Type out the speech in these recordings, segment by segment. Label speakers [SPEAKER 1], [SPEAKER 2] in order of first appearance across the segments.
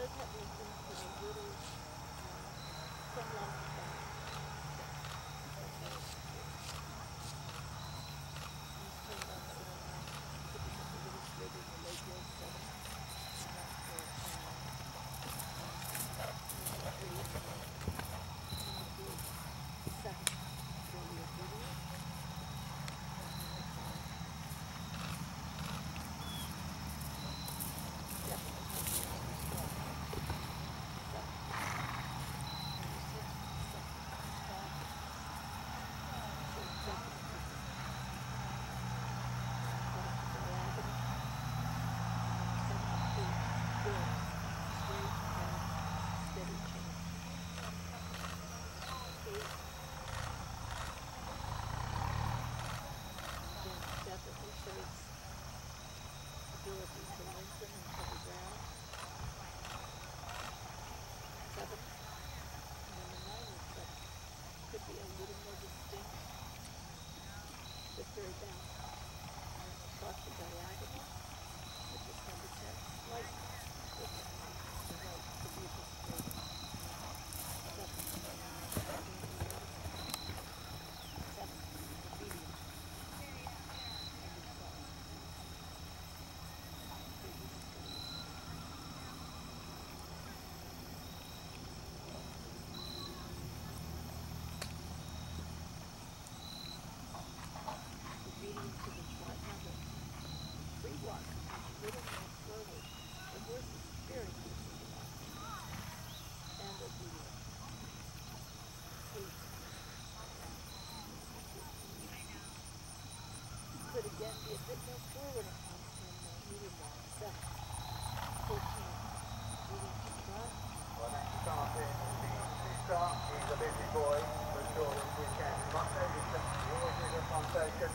[SPEAKER 1] Plantation.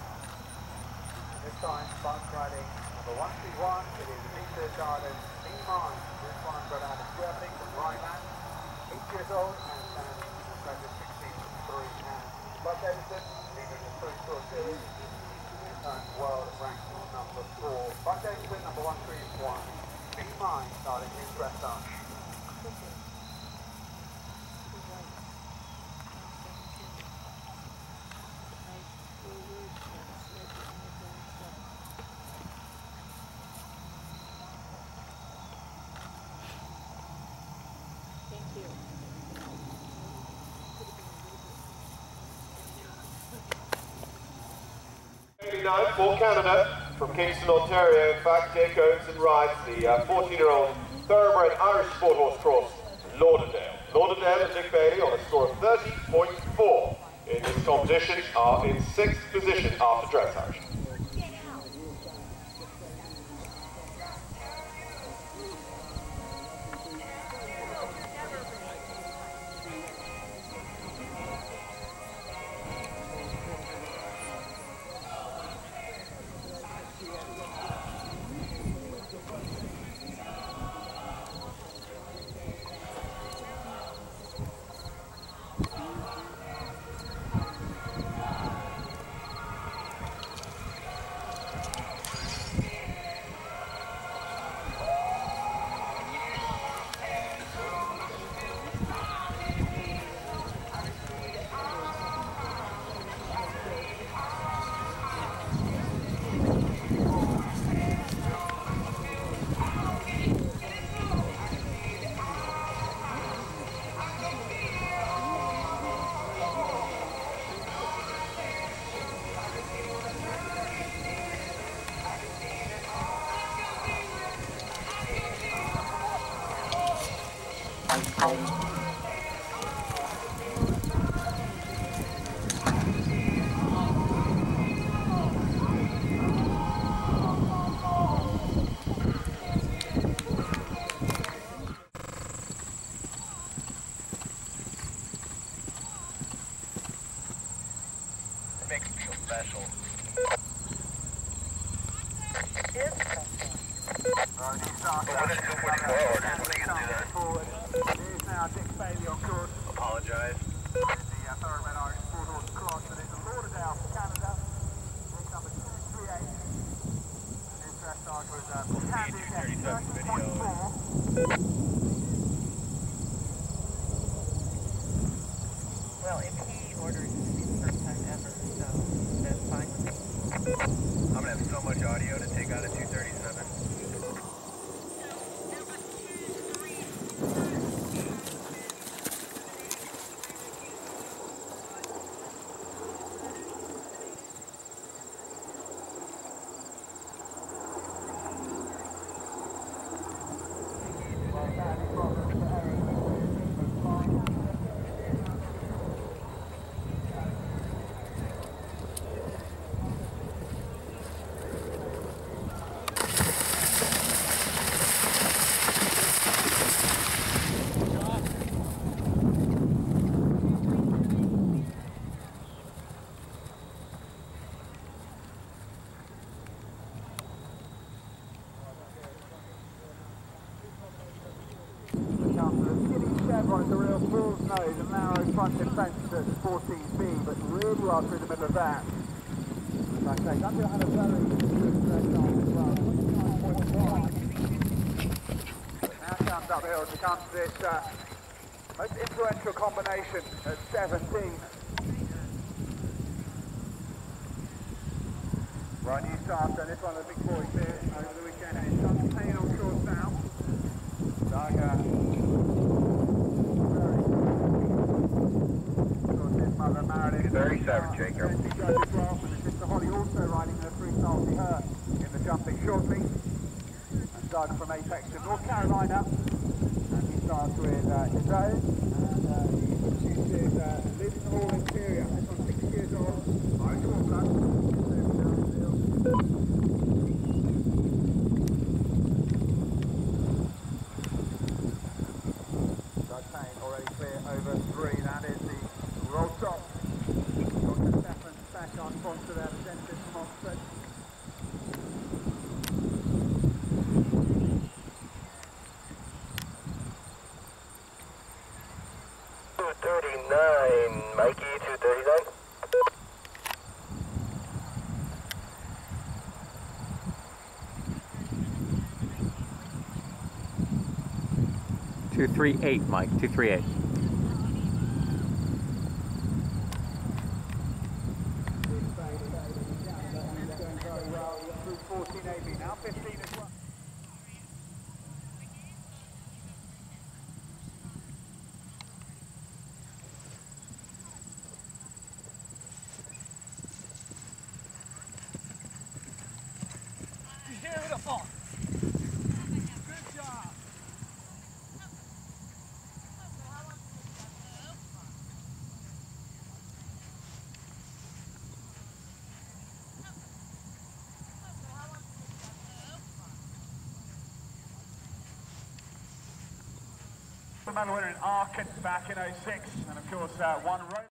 [SPEAKER 1] This time, bike riding number 121. It is Victor Garden B Mine. This one brought out of Germany from Rhineland. 8 years old and stands at 63 and Bud Davidson, leader in the First Tour Series. And world ranking number 4. Bud Davidson, number 131. B Mine starting his dressage.
[SPEAKER 2] For Canada, from Kingston, Ontario, in fact, Jake owns and rides the 14-year-old thoroughbred Irish Sport Horse Cross, Lauderdale. Lauderdale and Nick Bailey on a score of 30.4 in this competition are in 6th position after dressage.
[SPEAKER 1] Makes me feel special. It's
[SPEAKER 3] Well, if he orders, it's the first time ever, so that's fine with me.
[SPEAKER 4] I'm gonna have so much audio to take out a 237.
[SPEAKER 1] Chevron is a real bull's nose, a narrow fronted fence at 14B, but really well through the middle of that. Like I say, Dundee had a very good stretch on as well, 29.1. Now comes uphill as it comes to this most influential combination at 17. Right, new starter, this one of the big boys here over the weekend. It's Plantation on course now.
[SPEAKER 4] Very savage, Jacob.
[SPEAKER 1] Mr. Holly also riding her three Salty Her in the jumping shortly. And Doug from Apex to North Carolina. And he starts with his own. And he chooses Living Hall Interior. This one's 6 years old. Right, come on, Doug. Doug Payne already clear over 3. That is the roll top. Dr. Stefan back on sponsor there, the dentist from Oxford.
[SPEAKER 4] Mikey, 239.
[SPEAKER 5] Mike, 238.
[SPEAKER 1] Through 14AB, now 15 as well.
[SPEAKER 3] Beautiful! Good job!
[SPEAKER 1] The medal winner in Aachen back in '06, and of course one row.